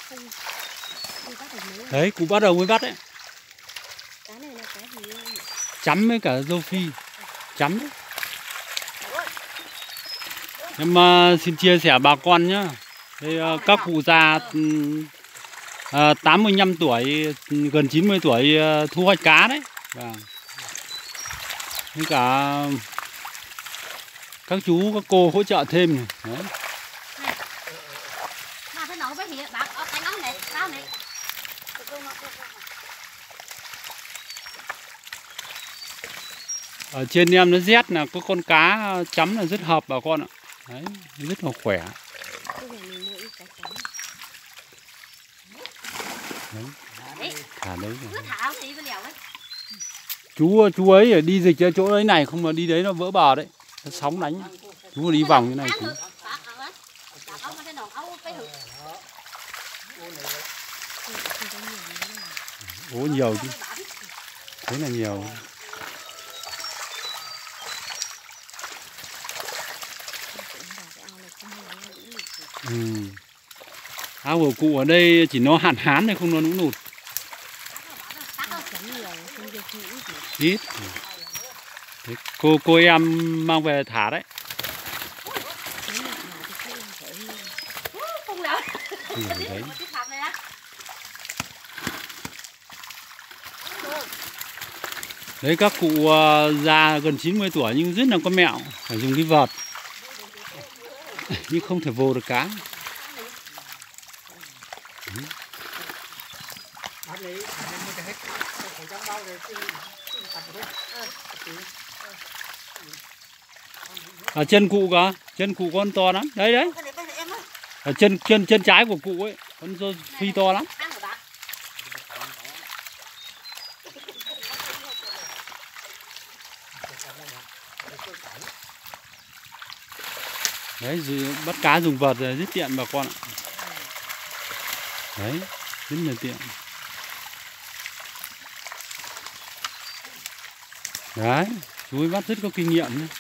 Đấy, cụ bắt đầu mới bắt đấy. Cá này là cá gì? Chấm với cả râu phi. Chấm đấy. Nhưng mà xin chia sẻ bà con nhá. Đây, các cụ già 85 tuổi, gần 90 tuổi thu hoạch cá đấy. Với cả các chú, các cô hỗ trợ thêm. Đấy. Ở trên em nó rét là có con cá chấm là rất hợp bà con ạ. Đấy, rất là khỏe. Đấy, thả đấy rồi. Chú ấy đi dịch ra chỗ đấy này, không mà đi đấy nó vỡ bờ đấy, nó sóng đánh. Chú mà đi vòng như này chú. Ố nhiều chứ, thế là nhiều. Ao của cụ ở đây chỉ nó hạn hán này, không nó lũ lụt. Ít. Thế cô em mang về thả đấy. Đấy. Đấy, các cụ già gần 90 tuổi nhưng rất là có mẹo, phải dùng cái vợt nhưng không thể vô được cá. Ở chân cụ cả, chân cụ con to lắm. Đấy đấy. Ở chân trái của cụ ấy, con rô phi to lắm. Đấy, bắt cá dùng vợt rất tiện bà con ạ. Đấy, rất là tiện. Đấy, chú ấy bắt rất có kinh nghiệm nhé.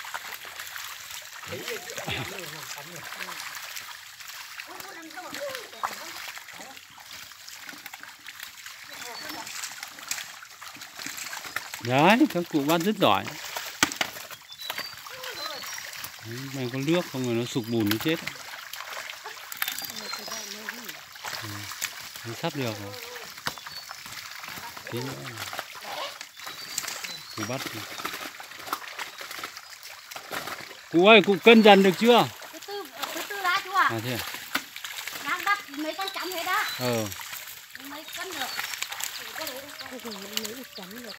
Đấy, các cụ bắt rất giỏi. Đấy, may có nước không rồi nó sụp bùn nó chết. Sắp được rồi. Tí nữa cụ bắt thì. Cụ ơi, cụ cân dần được chưa? Từ từ đã chú ạ. À thế à? Đang bắt mấy con chấm hết đó. Mấy cân được. Có lấy được chấm được.